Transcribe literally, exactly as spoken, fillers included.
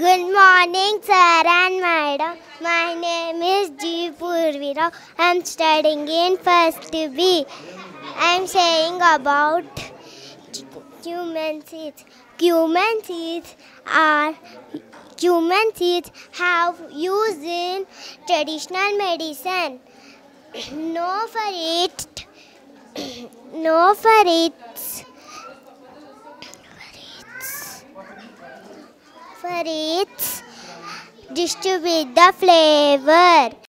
Good morning, sir and madam. My name is G. Purvira. I am studying in first B. I am saying about cumin seeds. Cumin seeds are cumin seeds have used in traditional medicine. No for it. No for its for its distribute the flavor.